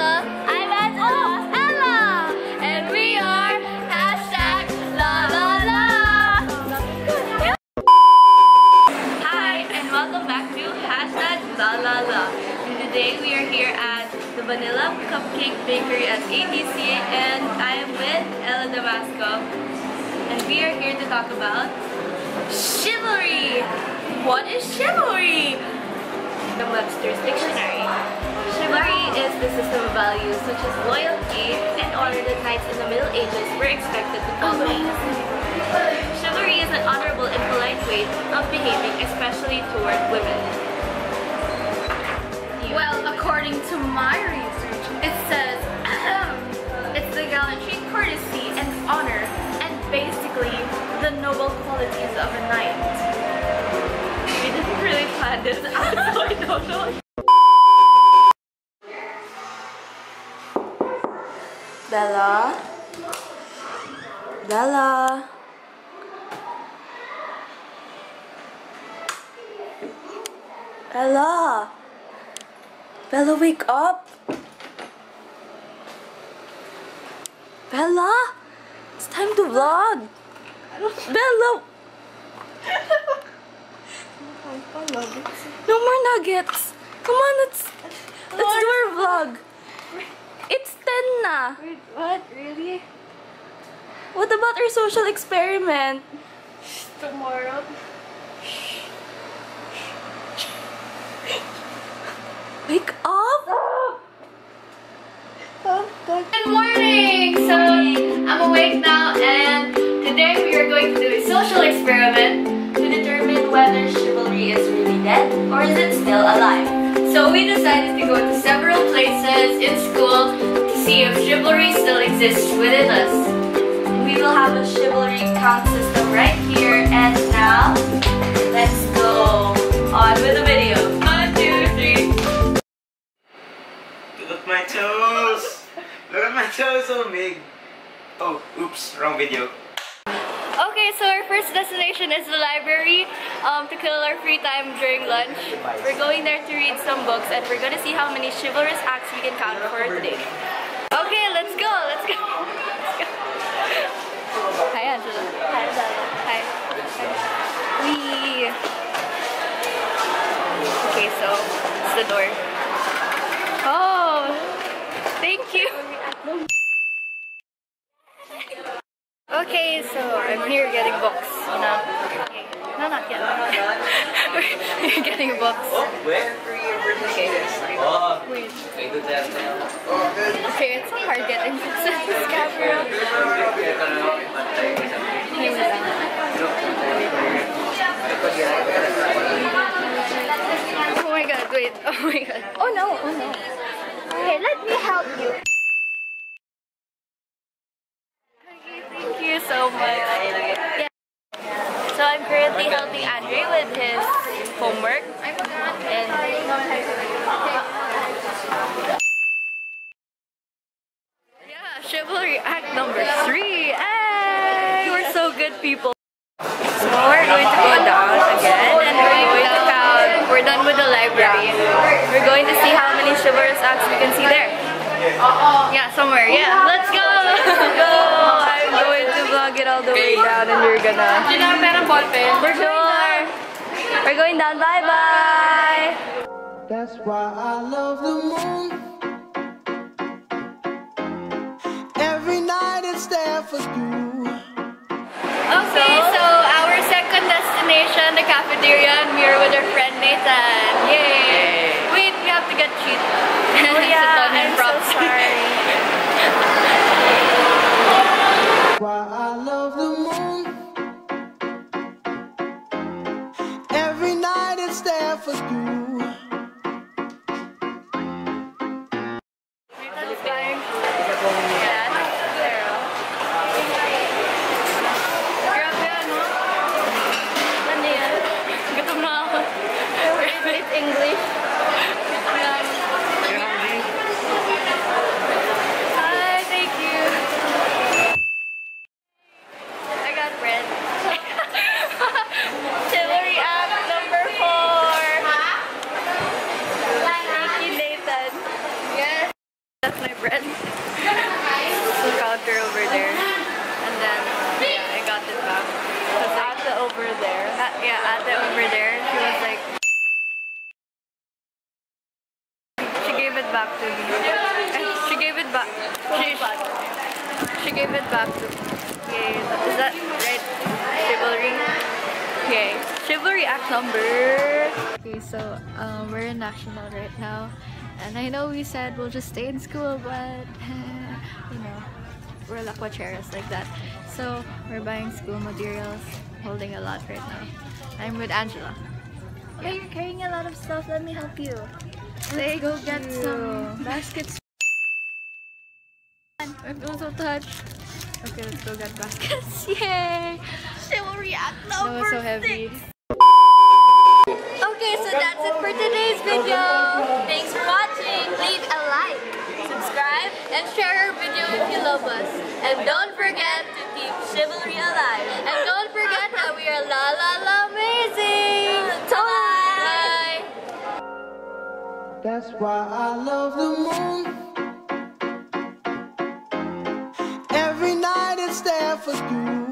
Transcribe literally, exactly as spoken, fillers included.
Angela. I'm Angela. Ella. And we are hashtag LaLaLa. Hi, and welcome back to hashtag LaLaLa. And today we are here at the Vanilla Cupcake Bakery at A B C, and I am with Ella Damasco. And we are here to talk about chivalry. What is chivalry? The Webster's Dictionary. Chivalry is the system of values such as loyalty and honor that knights in the Middle Ages were expected to follow. Chivalry is an honorable and polite way of behaving, especially toward women. Well, according to my research, it says it's the gallantry, courtesy, and honor, and basically the noble qualities of a knight. We didn't really plan this out, so I don't know. Bella? Bella? Bella? Bella, wake up! Bella? It's time to vlog! Bella! No more nuggets! Come on, let's, let's do our vlog! It's ten na! Wait, what? Really? What about our social experiment? Tomorrow? Wake up! Good morning! So, I'm awake now, and today we are going to do a social experiment To determine whether chivalry is really dead or is it still alive. So we decided to go to several places in school to see if chivalry still exists within us. We will have a chivalry count system right here and now. Let's go on with the video. One, two, three. Look at my toes! Look at my toes, so big! Oh, oops, wrong video. Okay, so our first destination is the library um, to kill our free time during lunch. We're going there to read some books, and we're going to see how many chivalrous acts we can count for today. Okay, let's go! Let's go! Let's go! Hi, Angela. Hi, Bella. Hi. Hi. Wee. Okay, so it's the door. Oh, thank you. Okay, so I'm here getting books. No, okay. No, not yet. We're getting books. Where? Okay. Oh, Wait. I do that now. Okay, it's hard getting books in this camera. Oh my god, wait. Oh my god. Oh no, oh no. Okay, let me help you. Thank you so much. Yeah. So I'm currently helping Andre with his homework. And yeah, chivalry act number three. Hey, we're so good people. So we're going to go down again, and we're going to count. We're done with the library. We're going to see how many chivalrous acts we can see there. Yeah, somewhere. Yeah, let's go. Go. I'm going to vlog it all the way down, and you're gonna. For sure. We're going down. Bye bye. That's why I love the moon. Every night it's there for you. Okay, so our second destination, the cafeteria, and we're with our friend Nathan. Yay! Wait, we have to get cheat. Oh yeah, I'm so sorry. Why I love the moon. Every night it's there for you. Nathan's flying. Yeah, pero. Grabe ano? Ano yan? Gutom na ako. It's English. Um, bread. The counter over there. And then, yeah, I got it back. Because Ate over there. At, yeah, Ate over there. She was like, she gave it back to me. And she gave it back. She, she gave it back to me. Yay. Is that right? Chivalry? Okay. Chivalry act number. Okay, so um, we're in National right now. And I know we said we'll just stay in school, but you know, we're lakwacheras like that. So we're buying school materials, holding a lot right now. I'm with Angela. Yeah, you're carrying a lot of stuff. Let me help you. Let's go get some baskets. I feel so touched. Okay, let's go get baskets. Yay! Chivalry act number That was so heavy. Six. Okay, so that's it for today's video. Thanks for watching. Leave a like, subscribe, and share our video if you love us. And don't forget to keep chivalry alive. And don't forget that we are La La La amazing. Bye. That's why I love the moon. Every night it's there for you.